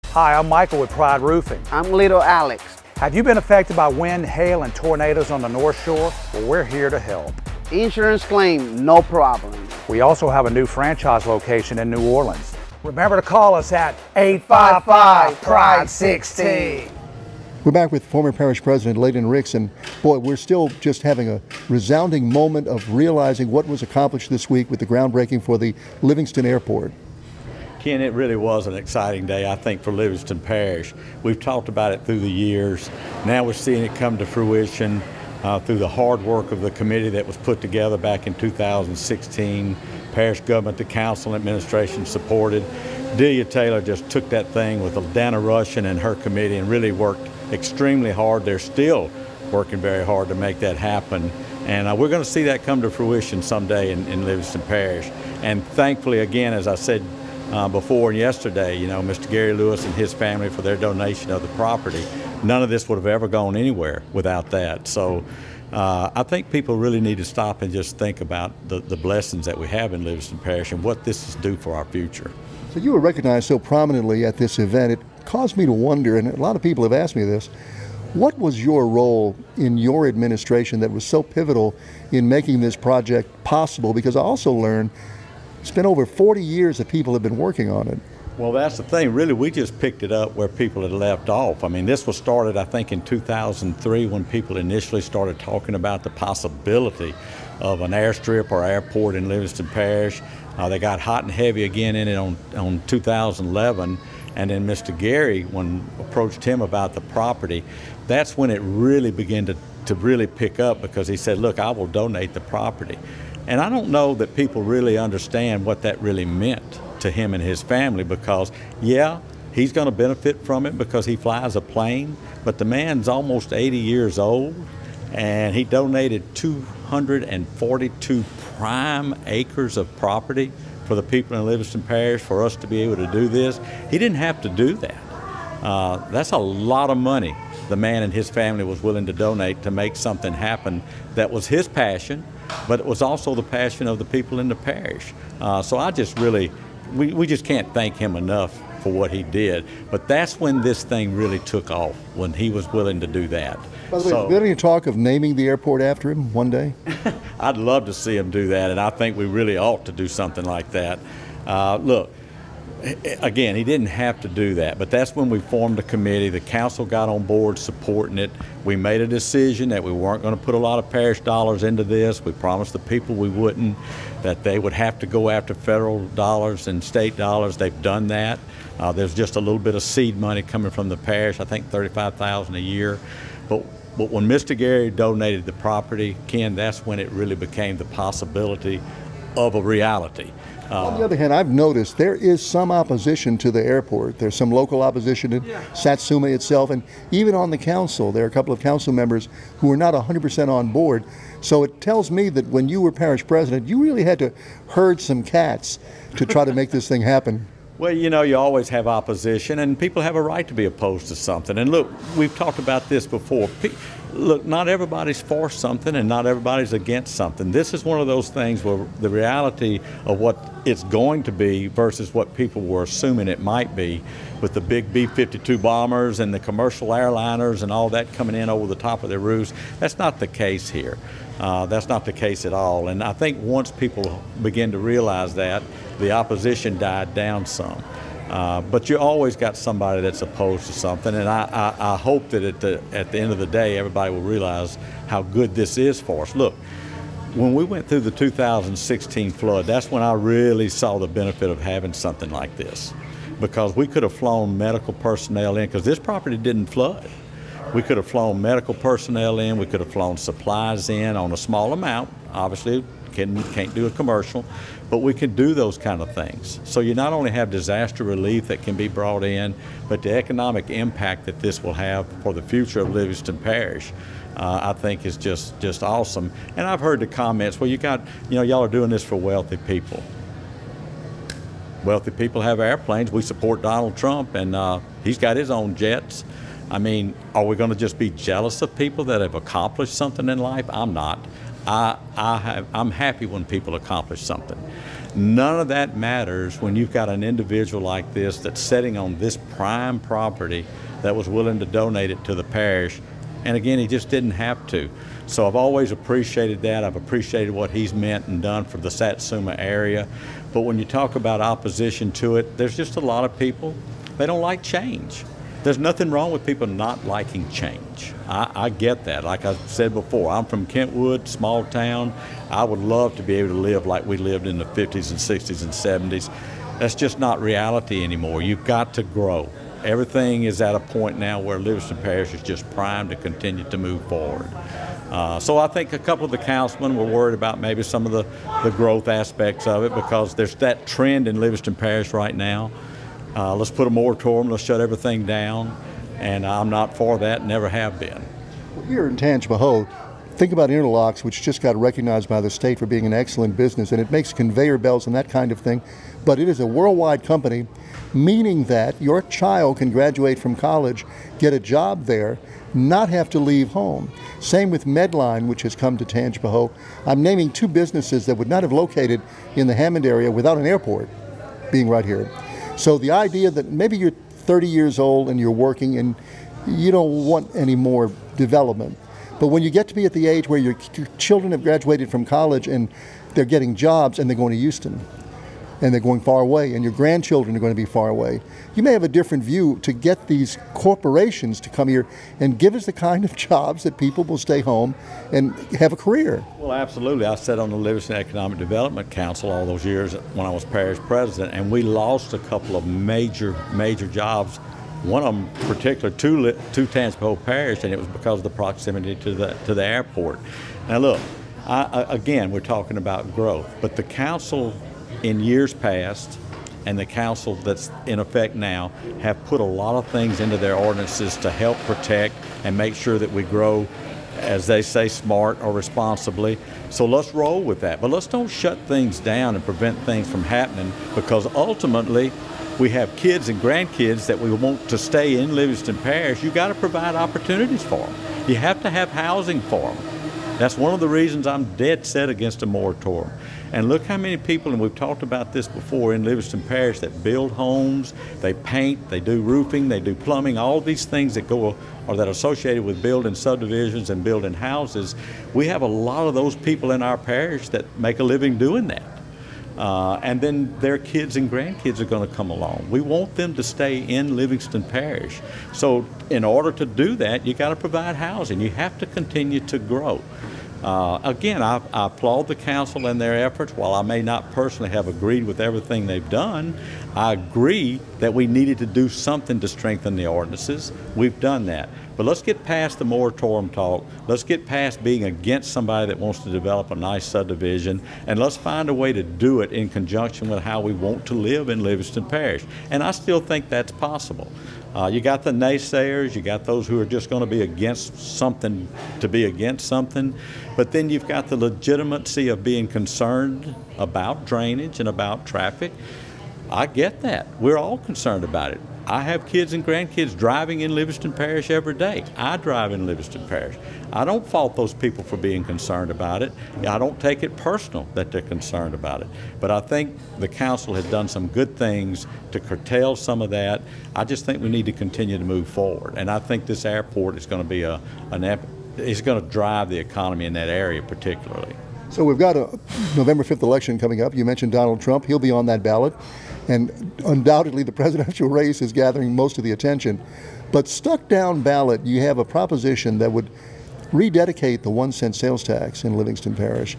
Hi, I'm Michael with Pride Roofing. I'm Little Alex. Have you been affected by wind, hail, and tornadoes on the North Shore? Well, we're here to help. Insurance claim, no problem. We also have a new franchise location in New Orleans. Remember to call us at 855-PRIDE-16. We're back with former Parish President Layton Ricks, and boy, we're still just having a resounding moment of realizing what was accomplished this week with the groundbreaking for the Livingston Airport. Ken, it really was an exciting day, I think, for Livingston Parish. We've talked about it through the years. Now we're seeing it come to fruition through the hard work of the committee that was put together back in 2016. Parish government, the council, and administration supported. Delia Taylor just took that thing with Dana Rushin and her committee and really worked extremely hard. They're still working very hard to make that happen. And we're going to see that come to fruition someday in Livingston Parish. And thankfully, again, as I said before and yesterday, you know, Mr. Gary Lewis and his family for their donation of the property. None of this would have ever gone anywhere without that. So I think people really need to stop and just think about the blessings that we have in Livingston Parish and what this is due for our future. So you were recognized so prominently at this event. It caused me to wonder, and a lot of people have asked me this, what was your role in your administration that was so pivotal in making this project possible? Because I also learned it's been over 40 years that people have been working on it. Well, that's the thing. Really, we just picked it up where people had left off. I mean, this was started, I think, in 2003 when people initially started talking about the possibility of an airstrip or airport in Livingston Parish. They got hot and heavy again in it on 2011. And then Mr. Gary, when approached him about the property, that's when it really began to really pick up, because he said, look, I will donate the property. And I don't know that people really understand what that really meant to him and his family, because, yeah, he's going to benefit from it because he flies a plane, but the man's almost 80 years old, and he donated 242 prime acres of property for the people in Livingston Parish for us to be able to do this. He didn't have to do that. That's a lot of money the man and his family was willing to donate to make something happen that was his passion, but it was also the passion of the people in the parish. So I just really, we just can't thank him enough for what he did. But that's when this thing really took off, when he was willing to do that. By the way, is there any talk of naming the airport after him one day? I'd love to see him do that, and I think we really ought to do something like that. Look, again, he didn't have to do that, but that's when we formed a committee. The council got on board supporting it. We made a decision that we weren't going to put a lot of parish dollars into this. We promised the people we wouldn't, that they would have to go after federal dollars and state dollars. They've done that. There's just a little bit of seed money coming from the parish, I think $35,000 a year. But when Mr. Gary donated the property, Ken, that's when it really became the possibility of a reality. On the other hand, I've noticed there is some opposition to the airport. There's some local opposition in Satsuma itself, and even on the council, there are a couple of council members who are not 100% on board. So it tells me that when you were parish president, you really had to herd some cats to try to make this thing happen. Well, you know, you always have opposition, and people have a right to be opposed to something. And look, we've talked about this before. Look, not everybody's for something, and not everybody's against something. This is one of those things where the reality of what it's going to be versus what people were assuming it might be, with the big B-52 bombers and the commercial airliners and all that coming in over the top of their roofs. That's not the case here. That's not the case at all. And I think once people begin to realize that, the opposition died down some. But you always got somebody that's opposed to something, and I hope that at the end of the day, everybody will realize how good this is for us. Look, when we went through the 2016 flood, that's when I really saw the benefit of having something like this, because we could have flown medical personnel in, because this property didn't flood. We could have flown medical personnel in, we could have flown supplies in on a small amount. Obviously, can't do a commercial, but we can do those kind of things. So you not only have disaster relief that can be brought in, but the economic impact that this will have for the future of Livingston Parish, I think is just awesome. And I've heard the comments, well, y'all are doing this for wealthy people. Wealthy people have airplanes. We support Donald Trump, and he's got his own jets. I mean, are we going to just be jealous of people that have accomplished something in life? I'm not. I'm happy when people accomplish something. None of that matters when you've got an individual like this that's sitting on this prime property that was willing to donate it to the parish. And again, he just didn't have to. So I've always appreciated that. I've appreciated what he's meant and done for the Satsuma area. But when you talk about opposition to it, there's just a lot of people, they don't like change. There's nothing wrong with people not liking change. I get that. Like I said before, I'm from Kentwood, small town. I would love to be able to live like we lived in the 50s and 60s and 70s. That's just not reality anymore. You've got to grow. Everything is at a point now where Livingston Parish is just primed to continue to move forward. So I think a couple of the councilmen were worried about maybe some of the growth aspects of it, because there's that trend in Livingston Parish right now. Let's put a moratorium, let's shut everything down, and I'm not for that, never have been. Here in Tangipahoa, think about interlocks, which just got recognized by the state for being an excellent business, and it makes conveyor belts and that kind of thing, but it is a worldwide company, meaning that your child can graduate from college, get a job there, not have to leave home. Same with Medline, which has come to Tangipahoa. I'm naming two businesses that would not have located in the Hammond area without an airport being right here. So the idea that maybe you're 30 years old and you're working and you don't want any more development, but when you get to be at the age where your children have graduated from college and they're getting jobs and they're going to Houston and they're going far away and your grandchildren are going to be far away, you may have a different view to get these corporations to come here and give us the kind of jobs that people will stay home and have a career. Well, absolutely. I sat on the Livingston Economic Development Council all those years when I was parish president, and we lost a couple of major jobs. One of them particular to Tangipahoa Parish, and it was because of the proximity to the airport. Now look, again, we're talking about growth, but the council in years past and the council that's in effect now have put a lot of things into their ordinances to help protect and make sure that we grow, as they say, smart or responsibly. So let's roll with that. But let's don't shut things down and prevent things from happening, because ultimately we have kids and grandkids that we want to stay in Livingston Parish. You got to provide opportunities for them. You have to have housing for them. That's one of the reasons I'm dead set against a moratorium. And look how many people, and we've talked about this before, in Livingston Parish that build homes, they paint, they do roofing, they do plumbing, all these things that go or that are associated with building subdivisions and building houses. We have a lot of those people in our parish that make a living doing that. And then their kids and grandkids are going to come along. We want them to stay in Livingston Parish. So in order to do that, you got to provide housing. You have to continue to grow. Again, I applaud the council and their efforts. While I may not personally have agreed with everything they've done, I agree that we needed to do something to strengthen the ordinances. We've done that. But let's get past the moratorium talk. Let's get past being against somebody that wants to develop a nice subdivision, and let's find a way to do it in conjunction with how we want to live in Livingston Parish. And I still think that's possible. You got the naysayers, you got those who are just going to be against something to be against something, but then you've got the legitimacy of being concerned about drainage and about traffic. I get that. We're all concerned about it. I have kids and grandkids driving in Livingston Parish every day. I drive in Livingston Parish. I don't fault those people for being concerned about it. I don't take it personal that they're concerned about it. But I think the council has done some good things to curtail some of that. I just think we need to continue to move forward. And I think this airport is going to be it's going to drive the economy in that area particularly. So we've got a November 5th election coming up. You mentioned Donald Trump. He'll be on that ballot. And undoubtedly the presidential race is gathering most of the attention. But stuck down ballot, you have a proposition that would rededicate the 1-cent sales tax in Livingston Parish.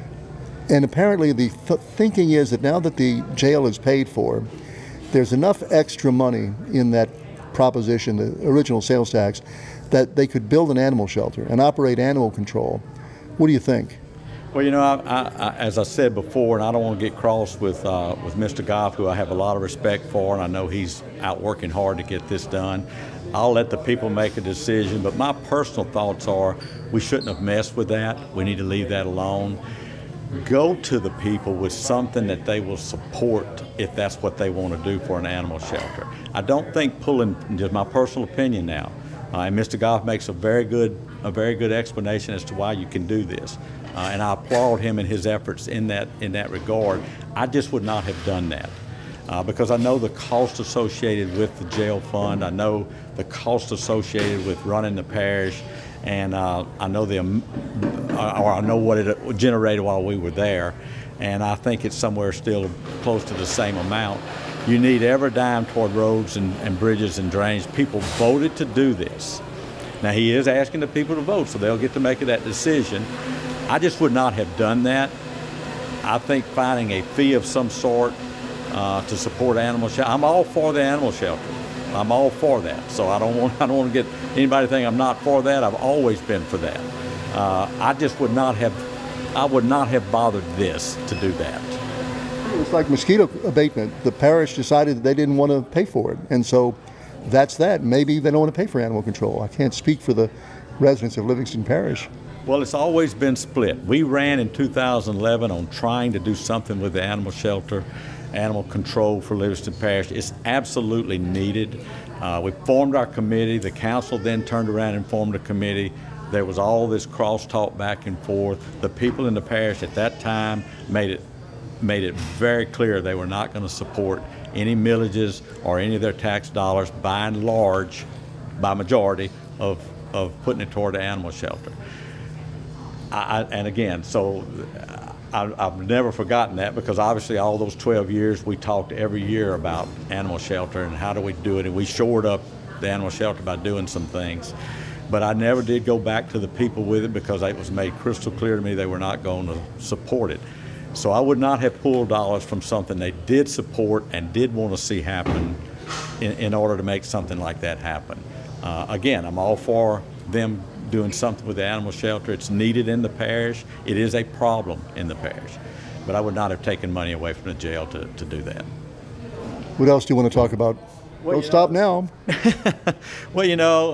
And apparently the thinking is that now that the jail is paid for, there's enough extra money in that proposition, the original sales tax, that they could build an animal shelter and operate animal control. What do you think? Well, you know, as I said before, and I don't want to get cross with Mr. Goff, who I have a lot of respect for, and I know he's out working hard to get this done. I'll let the people make a decision, but my personal thoughts are we shouldn't have messed with that. We need to leave that alone. Go to the people with something that they will support if that's what they want to do for an animal shelter. I don't think pulling, just my personal opinion now, and Mr. Goff makes a very good explanation as to why you can do this. and I applaud him in his efforts in that regard. I just would not have done that because I know the cost associated with the jail fund. I know the cost associated with running the parish, and I know I know what it generated while we were there, and I think it's somewhere still close to the same amount. You need every dime toward roads and bridges and drainage. People voted to do this. Now, he is asking the people to vote, so they'll get to make that decision. I just would not have done that. I think finding a fee of some sort to support animal shelter. I'm all for the animal shelter. I'm all for that. So I don't want to get anybody to think I'm not for that. I've always been for that. I just would not have bothered this to do that. It's like mosquito abatement. The parish decided that they didn't want to pay for it, and so that's that. Maybe they don't want to pay for animal control. I can't speak for the residents of Livingston Parish. Well, it's always been split. We ran in 2011 on trying to do something with the animal shelter, animal control for Livingston Parish. It's absolutely needed. We formed our committee. The council then turned around and formed a committee. There was all this crosstalk back and forth. The people in the parish at that time made it very clear they were not going to support any millages or any of their tax dollars by and large, by majority, of putting it toward the animal shelter. And again, so I've never forgotten that, because obviously all those 12 years we talked every year about animal shelter and how do we do it, and we shored up the animal shelter by doing some things. But I never did go back to the people with it, because it was made crystal clear to me they were not going to support it. So I would not have pulled dollars from something they did support and did want to see happen in order to make something like that happen. Again, I'm all for them doing something with the animal shelter. It's needed in the parish. It is a problem in the parish. But I would not have taken money away from the jail to do that. What else do you want to talk about? Well, don't stop now. Well,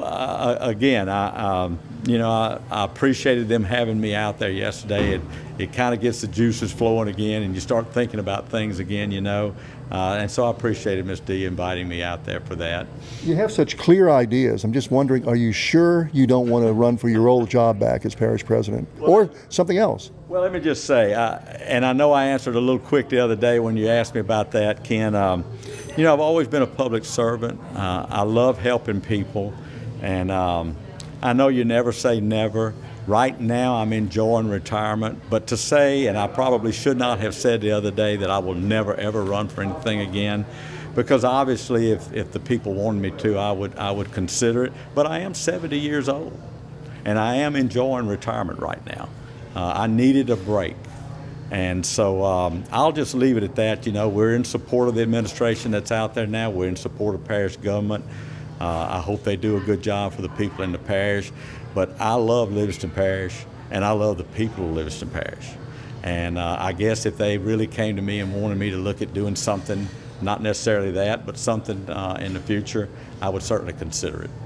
again, I appreciated them having me out there yesterday. It kind of gets the juices flowing again, and you start thinking about things again, and so I appreciated Ms. D inviting me out there for that. You have such clear ideas. I'm just wondering, are you sure you don't want to run for your old job back as parish president, or something else? Well, let me just say, and I know I answered a little quick the other day when you asked me about that, Ken. I've always been a public servant. I love helping people, and I know you never say never. Right now I'm enjoying retirement, but to say, and I probably should not have said the other day, that I will never ever run for anything again, because obviously if the people wanted me to, I would consider it. But I am 70 years old, and I am enjoying retirement right now. I needed a break. And so I'll just leave it at that. We're in support of the administration that's out there now. We're in support of parish government. I hope they do a good job for the people in the parish. But I love Livingston Parish, and I love the people of Livingston Parish. And I guess if they really came to me and wanted me to look at doing something, not necessarily that, but something in the future, I would certainly consider it.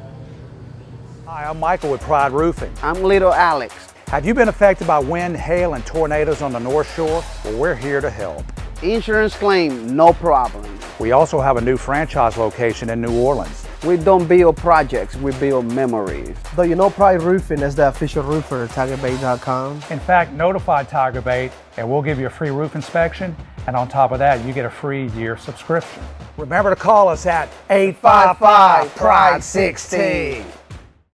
Hi, I'm Michael with Pride Roofing. I'm little Alex. Have you been affected by wind, hail, and tornadoes on the North Shore? Well, we're here to help. Insurance claim, no problem. We also have a new franchise location in New Orleans. We don't build projects, we build memories. Though you know Pride Roofing is the official roofer of TigerBait.com. In fact, notify Tiger Bait and we'll give you a free roof inspection, and on top of that, you get a free year subscription. Remember to call us at 855-PRIDE-16.